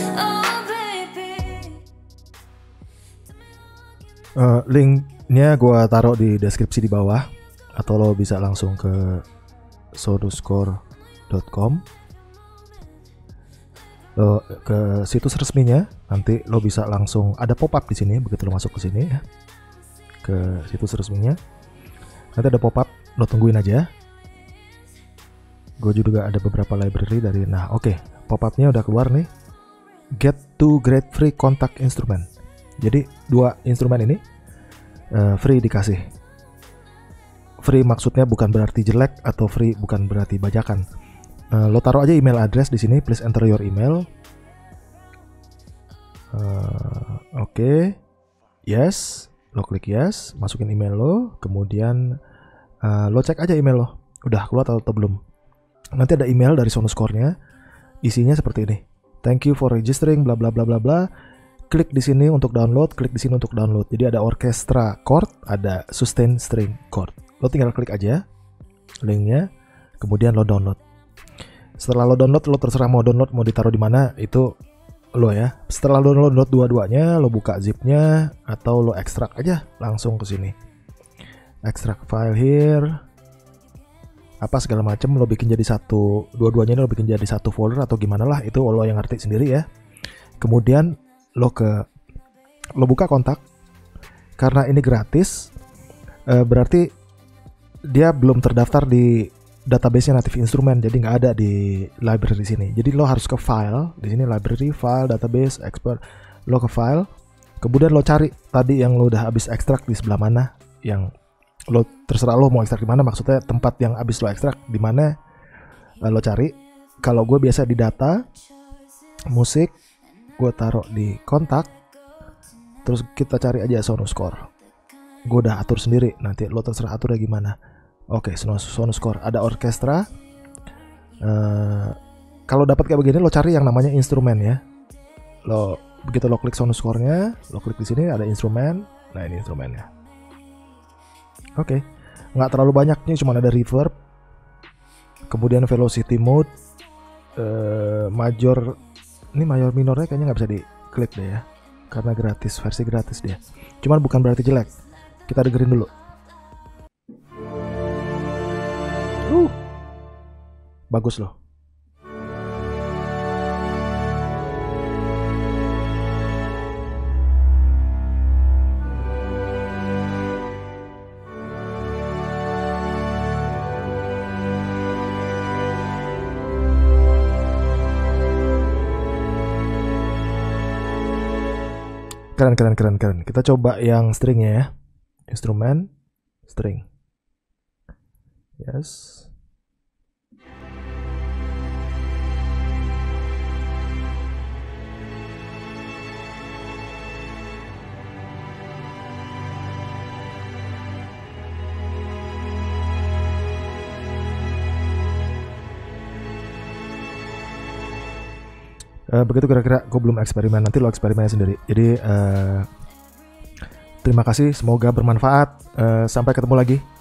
Linknya gue taruh di deskripsi di bawah, atau lo bisa langsung ke sonuscore.com, lo ke situs resminya. Nanti lo bisa langsung ada pop-up di sini begitu lo masuk ke sini ya, ke situs resminya. Nanti ada pop-up, lo tungguin aja. Gue juga ada beberapa library dari. Nah, oke, pop-upnya udah keluar nih. Get 2 grade free contact instrument. Jadi 2 instrumen ini free dikasih. Free maksudnya bukan berarti jelek, atau free bukan berarti bajakan. Lo taruh aja email address di sini. Please enter your email. Oke. Yes. Lo klik yes, masukin email lo. Kemudian lo cek aja email lo udah keluar atau belum. Nanti ada email dari Sonuscore-nya. Isinya seperti ini. Thank you for registering bla bla bla bla bla. Klik di sini untuk download, klik di sini untuk download. Jadi ada orchestra chord, ada sustain string chord. Lo tinggal klik aja linknya, kemudian lo download. Setelah lo download, lo terserah mau download mau ditaruh di mana, itu lo ya. Setelah lo download dua-duanya, lo buka zipnya atau lo ekstrak aja langsung ke sini. Ekstrak file here, apa segala macam, lo bikin jadi satu, dua-duanya lo bikin jadi satu folder atau gimana lah, itu lo yang ngerti sendiri ya. Kemudian lo buka kontak. Karena ini gratis, berarti dia belum terdaftar di database-nya Native Instrument, jadi nggak ada di library sini. Jadi lo harus ke file, di sini library, file, database, export. Lo ke file, kemudian lo cari tadi yang lo udah habis ekstrak di sebelah mana, yang lo terserah lo mau ekstrak di mana, maksudnya tempat yang habis lo ekstrak di mana, lo cari. Kalau gue biasa di data, musik, gue taruh di kontak, terus kita cari aja Sonuscore. Gue udah atur sendiri, nanti lo terserah aturnya gimana. Oke, Sonuscore ada orkestra. Kalau dapat kayak begini, lo cari yang namanya instrumen ya. Lo begitu lo klik Sonuscore-nya, lo klik di sini ada instrumen. Nah, ini instrumennya. Oke, nggak terlalu banyak nih, cuma ada reverb, kemudian velocity mode, major. Ini mayor minornya kayaknya nggak bisa diklik deh ya, karena gratis, versi gratis dia. Cuman bukan berarti jelek. Kita dengerin dulu. Bagus loh. Keren. Kita coba yang stringnya ya. Instrumen, string. Yes. Begitu kira-kira. Gue belum eksperimen, nanti lo eksperimennya sendiri. Jadi terima kasih, semoga bermanfaat. Sampai ketemu lagi.